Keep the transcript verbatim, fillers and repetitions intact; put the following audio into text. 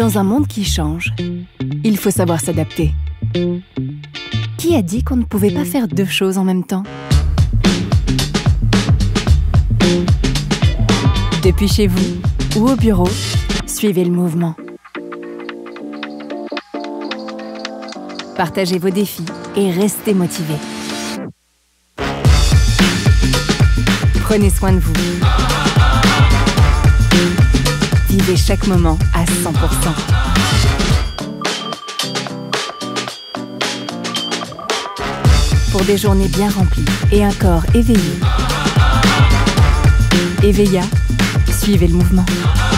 Dans un monde qui change, il faut savoir s'adapter. Qui a dit qu'on ne pouvait pas faire deux choses en même temps? Depuis chez vous ou au bureau, suivez le mouvement. Partagez vos défis et restez motivés. Prenez soin de vous. Vivez chaque moment à cent pour cent. Pour des journées bien remplies et un corps éveillé, Éveilla, suivez le mouvement.